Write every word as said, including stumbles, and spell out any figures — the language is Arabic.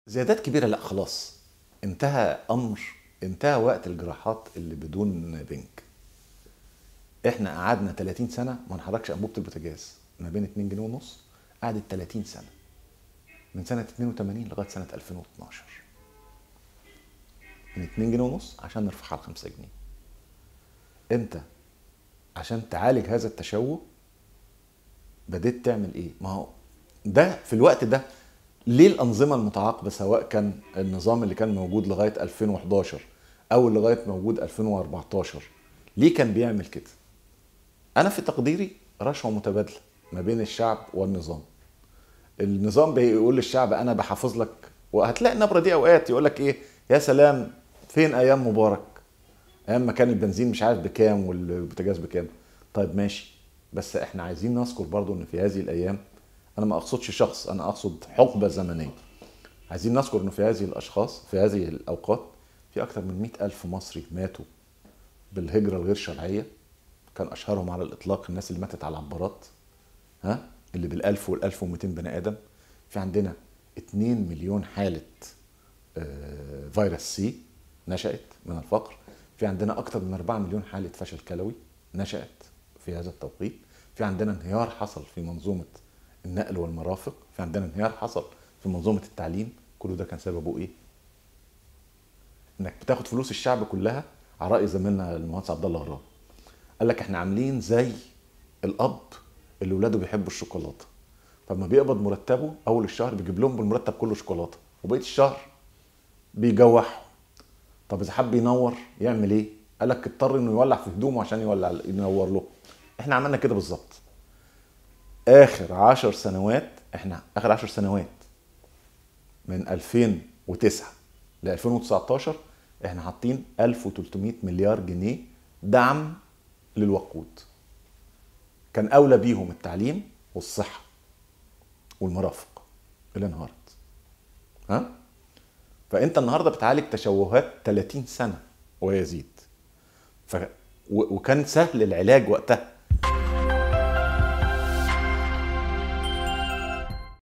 زيادات كبيرة لا خلاص، انتهى أمر، انتهى وقت الجراحات اللي بدون بنك. احنا قعدنا تلاتين سنة ما نحركش أنبوبة البوتاجاز ما بين اتنين جنيه ونص، قعدت تلاتين سنة من سنة اتنين وتمانين لغاية سنة ألفين واتناشر، من اتنين جنيه ونص عشان نرفعها ل خمسة جنيه. انت عشان تعالج هذا التشوه بديت تعمل ايه؟ ما هو ده في الوقت ده ليه الانظمه المتعاقبه، سواء كان النظام اللي كان موجود لغايه ألفين وحداشر او لغايه موجود ألفين واربعتاشر، ليه كان بيعمل كده؟ انا في تقديري رشوه متبادله ما بين الشعب والنظام. النظام بيقول للشعب انا بحافظ لك، وهتلاقي النبره دي اوقات يقول لك ايه، يا سلام فين ايام مبارك، ايام ما كان البنزين مش عارف بكام والبوتاجاز بكام. طيب ماشي، بس احنا عايزين نذكر برضو ان في هذه الايام، انا ما اقصدش شخص، انا اقصد حقبه زمنيه، عايزين نذكر انه في هذه الاشخاص في هذه الاوقات في اكثر من مئة الف مصري ماتوا بالهجره الغير شرعيه. كان اشهرهم على الاطلاق الناس اللي ماتت على العبارات، ها، اللي بالالف والالف ومئتين بني ادم. في عندنا اتنين مليون حاله آه، فيروس سي نشأت من الفقر. في عندنا اكثر من أربعة مليون حاله فشل كلوي نشأت في هذا التوقيت. في عندنا انهيار حصل في منظومه النقل والمرافق. في عندنا انهيار حصل في منظومه التعليم. كل ده كان سببه ايه؟ انك بتاخد فلوس الشعب كلها، على راي زميلنا المهندس عبد الله غراب، قال لك احنا عاملين زي الاب اللي ولاده بيحبوا الشوكولاته، فلما بيقبض مرتبه اول الشهر بيجيب لهم بالمرتب كله شوكولاته، وبقيه الشهر بيجوعهم. طب اذا حب ينور يعمل ايه؟ قال لك اضطر انه يولع في هدومه عشان يولع ينور له. احنا عملنا كده بالظبط. اخر عشر سنوات، احنا اخر عشر سنوات من ألفين وتسعة ل ألفين وتسعتاشر احنا حاطين ألف وتلتمية مليار جنيه دعم للوقود. كان اولى بيهم التعليم والصحه والمرافق اللي انهارت. ها؟ فانت النهارده بتعالج تشوهات تلاتين سنه ويزيد. ف... و... وكان سهل العلاج وقتها.